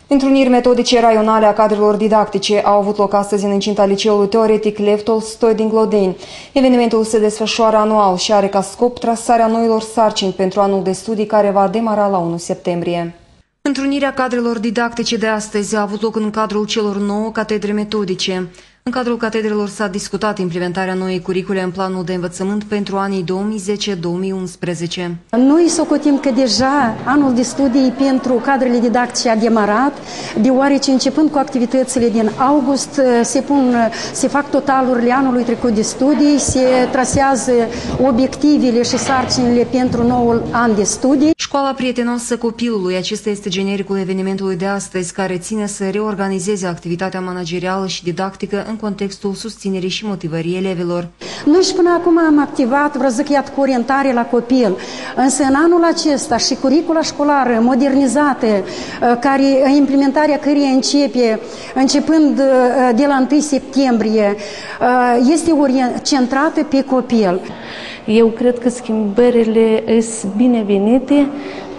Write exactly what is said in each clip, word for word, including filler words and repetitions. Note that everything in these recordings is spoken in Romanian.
Întruniri metodice raionale a cadrelor didactice au avut loc astăzi în incinta Liceului Teoretic Lev Tolstoi din Glodeni. Evenimentul se desfășoară anual și are ca scop trasarea noilor sarcini pentru anul de studii care va demara la unu septembrie. Întrunirea cadrelor didactice de astăzi a avut loc în cadrul celor nouă catedre metodice. În cadrul catedrelor s-a discutat implementarea noii curicule în planul de învățământ pentru anii două mii zece două mii unsprezece. Noi socotim că deja anul de studii pentru cadrele didactice a demarat, deoarece începând cu activitățile din august se, pun, se fac totalurile anului trecut de studii, se trasează obiectivele și sarcinile pentru noul an de studii. Școala prietenoasă copilului, acesta este genericul evenimentului de astăzi, care ține să reorganizeze activitatea managerială și didactică în contextul susținerii și motivării elevilor. Noi și până acum am activat, vreau să zic, iată, cu orientare la copil, însă în anul acesta și curicula școlară modernizată, care, implementarea căreia începe începând de la întâi septembrie, este centrată pe copil. Eu cred că schimbările sunt binevenite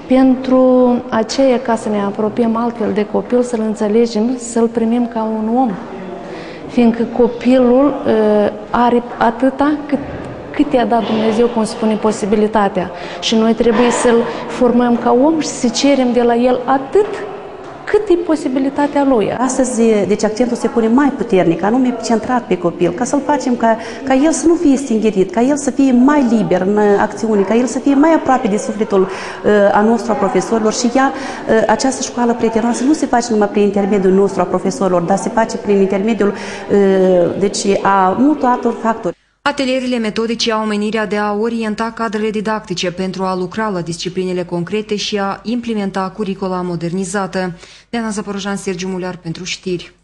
pentru aceea, ca să ne apropiem altfel de copil, să-l înțelegem, să-l primim ca un om. Fiindcă copilul uh, are atâta cât, cât i-a dat Dumnezeu, cum spune, posibilitatea. Și noi trebuie să-l formăm ca om și să cerem de la el atât cât e posibilitatea lui. Astăzi, deci, accentul se pune mai puternic, anume centrat pe copil, ca să-l facem ca, ca el să nu fie stingerit, ca el să fie mai liber în acțiune, ca el să fie mai aproape de sufletul uh, a nostru, a profesorilor. Și ea, uh, această școală prietenoasă nu se face numai prin intermediul nostru, a profesorilor, dar se face prin intermediul uh, deci, a multor altor factori. Atelierele metodice au menirea de a orienta cadrele didactice pentru a lucra la disciplinele concrete și a implementa curicula modernizată. Diana Zaporojan, Sergiu Mulear pentru știri.